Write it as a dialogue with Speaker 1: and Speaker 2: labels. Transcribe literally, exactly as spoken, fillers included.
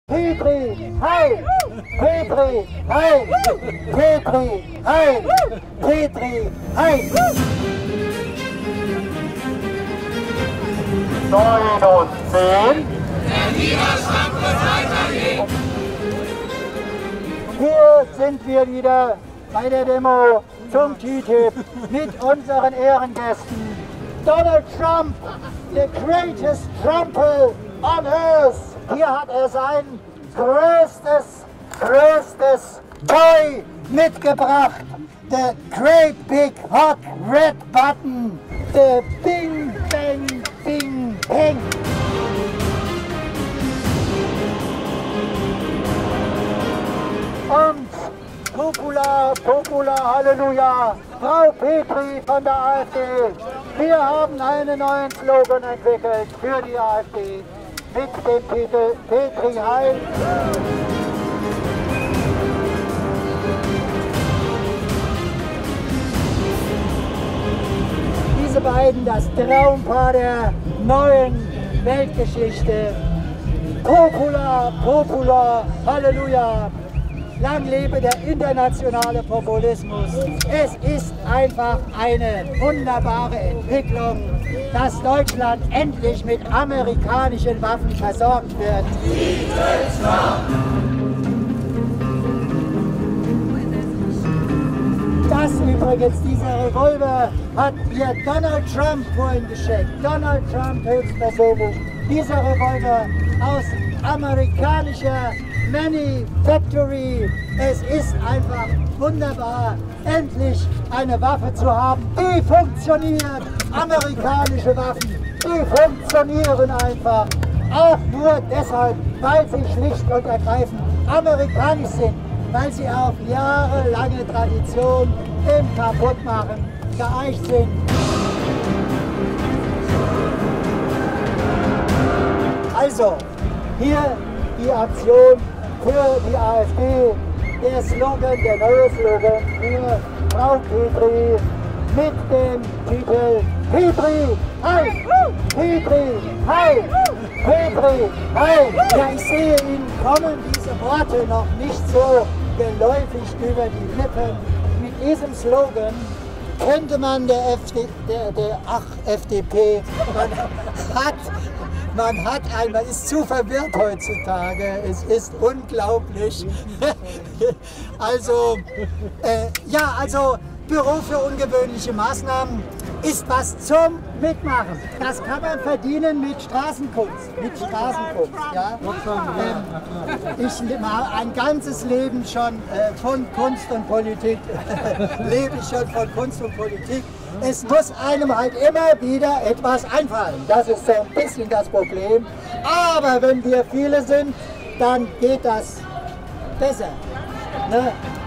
Speaker 1: Petri, heil! Petri, heil! Petri, heil! Petri, heil! Neun und zehn. Hier sind wir wieder bei der Demo zum T T I P mit unseren Ehrengästen. Donald Trump, the greatest Trumple on earth. Hier hat er sein größtes, größtes Toy mitgebracht. The great big hot red button. The Bing Bang Bing Bang. Und Popula, Popula, Halleluja, Frau Petri von der AfD. Wir haben einen neuen Slogan entwickelt für die AfD mit dem Titel Petri heil. Diese beiden, das Traumpaar der neuen Weltgeschichte. Popula, Popula, Halleluja. Lang lebe der internationale Populismus. Es ist einfach eine wunderbare Entwicklung, dass Deutschland endlich mit amerikanischen Waffen versorgt wird. Das übrigens, dieser Revolver hat mir Donald Trump vorhin geschenkt. Donald Trump höchstpersönlich. Dieser Revolver aus amerikanischer Manufactory. Es ist einfach wunderbar, endlich eine Waffe zu haben, die funktioniert. Amerikanische Waffen, die funktionieren einfach. Auch nur deshalb, weil sie schlicht und ergreifend amerikanisch sind, weil sie auf jahrelange Tradition im Kaputtmachen geeicht sind. Also, hier die Aktion für die AfD, der Slogan, der neue Slogan für Frau Petri mit dem Titel Petri, heil! Petri, heil! Petri, heil! Ja, ich sehe Ihnen kommen diese Worte noch nicht so geläufig über die Lippen. Mit diesem Slogan könnte man der, F D, der, der ach, F D P, man hat Man hat ein, man ist zu verwirrt heutzutage, es ist unglaublich. Also, äh, ja, also Büro für ungewöhnliche Maßnahmen ist was zum Mitmachen. Das kann man verdienen mit Straßenkunst, mit Straßenkunst, ja. Ähm, ich mache ein ganzes Leben schon äh, von Kunst und Politik, lebe ich schon von Kunst und Politik. Es muss einem halt immer wieder etwas einfallen. Das ist so ein bisschen das Problem. Aber wenn wir viele sind, dann geht das besser. Ne?